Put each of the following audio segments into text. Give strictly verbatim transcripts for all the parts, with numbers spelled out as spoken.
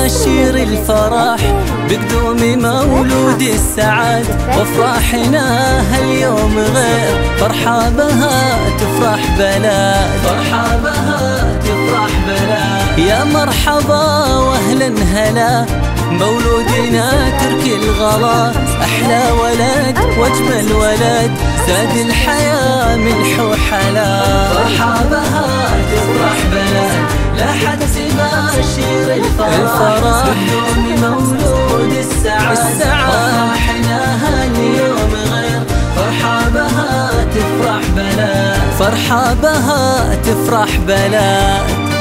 تباشير الفرح بقدوم مولود السعد، وافراحنا هاليوم غير فرحة بها تفرح بلاد، فرحة بها تفرح بلاد. يا مرحبا واهلا هلا مولودنا تركي الغلا، أحلى ولد واجمل ولد زاد الحياة ملح وحلا. فرحة بها تفرح بلاد لاحت تباشير الفرح بدون مولود السعد، وافراحنا هاليوم غير فرحة بها تفرح بلاد، فرحة بها تفرح بلاد.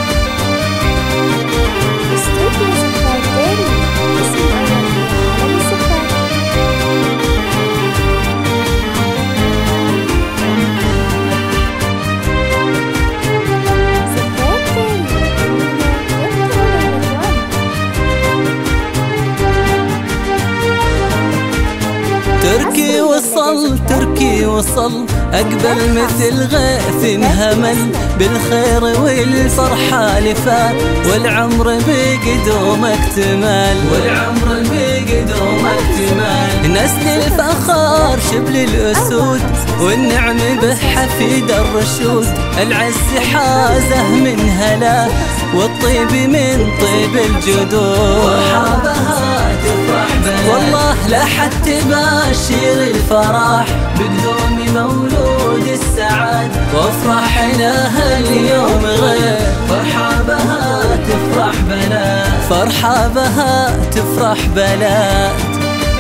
تركي وصل تركي وصل أقبل مثل غيث انهمل، بالخير والفرحة لفا والعمر بقدومك اكتمل، والعمر بقدومك اكتمل. نسل الفخار شبل الأسود والنعم به حفيد الرشود، العز حازه من هلا والطيب من طيب الجدود. مرحبا تفرح بلاد والله لاحت تباشير الفرح بقدوم مولود السعد، وافراحنا هاليوم غير فرحة بها تفرح بلاد، فرحة بها تفرح بلاد.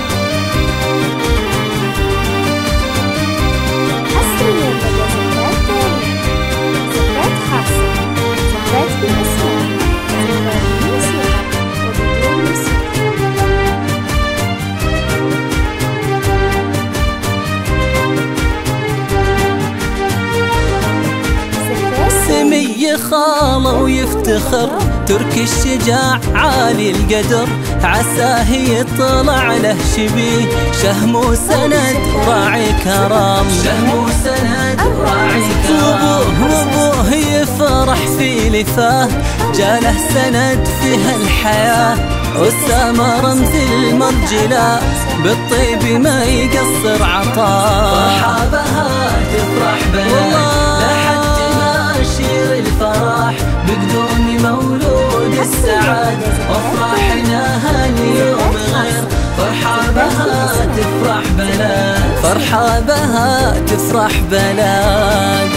يخاله ويفتخر تركي الشجاع عالي القدر، عساه يطلع له شبيه شهم وسند راعي كرم، شهم وسند راعي كرم. وابوه يفرح في لفاه جاله سند فيها الحياة، أسامة رمز المرجلة بالطيب ما يقصر عطاه. فرحة بها تفرح بلاد لاحت تباشير الفرح بقدوم مولود السعد، وافراحنا هاليوم غير فرحة بها تفرح بلاد، فرحة بها تفرح بلاد.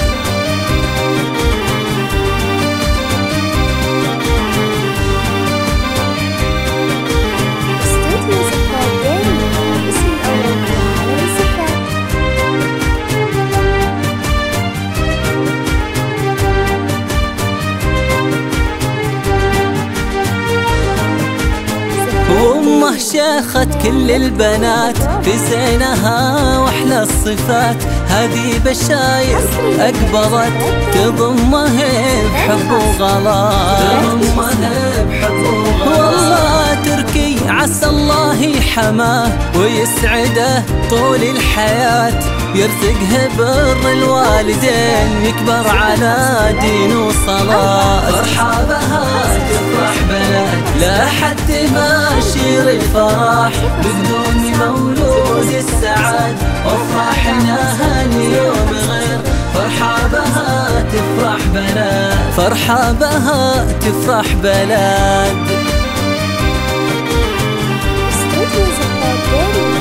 وامه شيخت كل البنات في زينها واحلى الصفات، هذه بشاير اقبلت تضمه بحب وغلا، تضمه بحب وغلا. والله تركي عسى الله يحماه ويسعده طول الحياة، يرزقه بر الوالدين يكبر على دين وصلاة. فرحة بها تفرح بلاد لاحت تباشير الفرح بقدوم مولود السعد، وافراحنا هاليوم غير فرحة بها تفرح بلاد، فرحة بها تفرح بلاد.